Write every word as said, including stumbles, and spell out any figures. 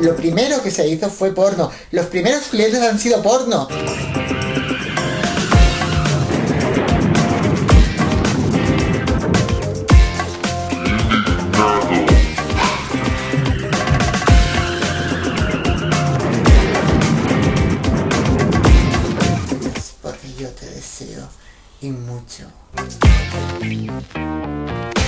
lo primero que se hizo fue porno. Los primeros clientes han sido porno. Porque yo te deseo y mucho.